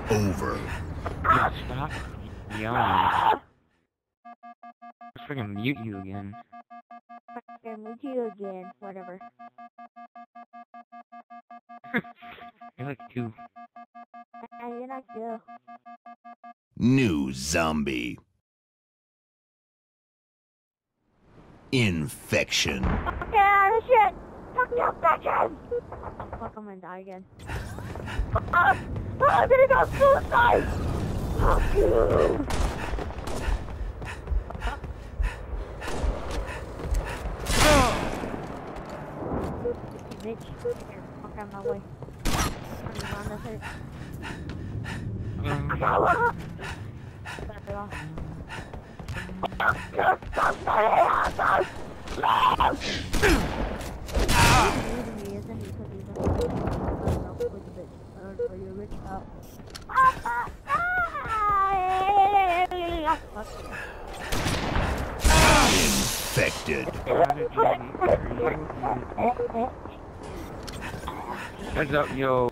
over. Yeah, stop yelling. I'll freaking mute you again. Okay, mute you again. Whatever. You're like two. You're not good. New zombie. Infection. Okay, shit! Fuck you, bitches! Fuck, I'm gonna die again. I'm gonna go suicide! Fuck you! Bitch, fuck out of my way. Around this head. Back it off. Infected. Heads up, yo.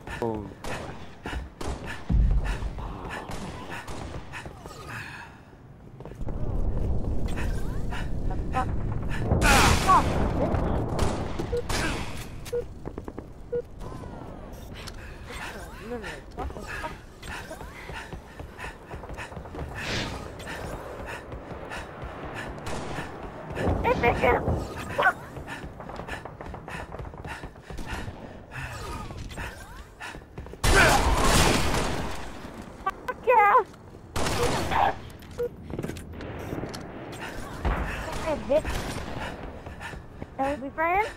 Can we be friends?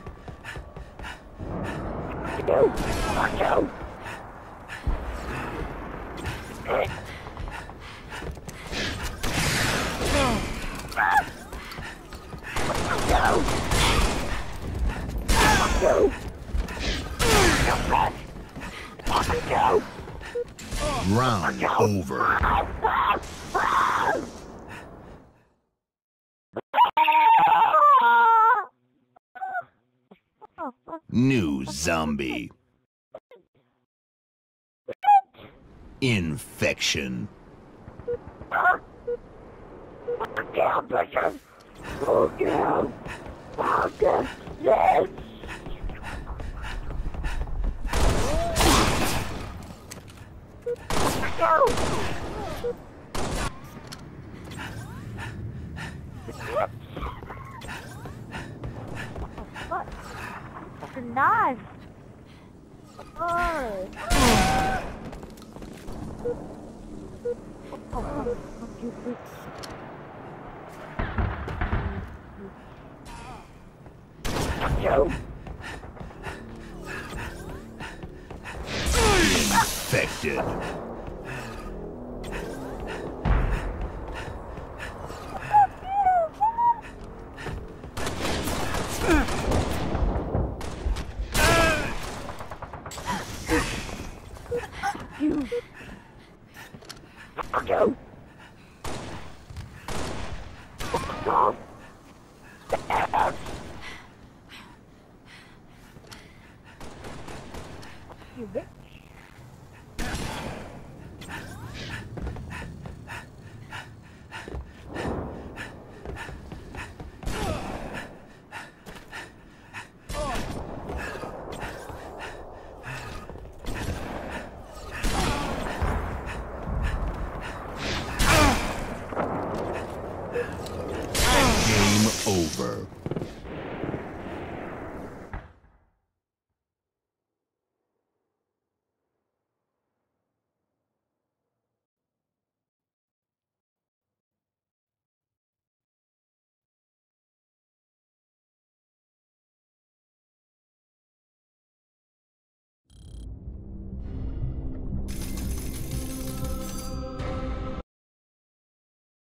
Fuck you! Fuck you! Round over. New zombie. Infection. Fucking knife! Oh, fuck you, bitch. Fuck you! Infected. You. Fuck you. Stop. You bitch.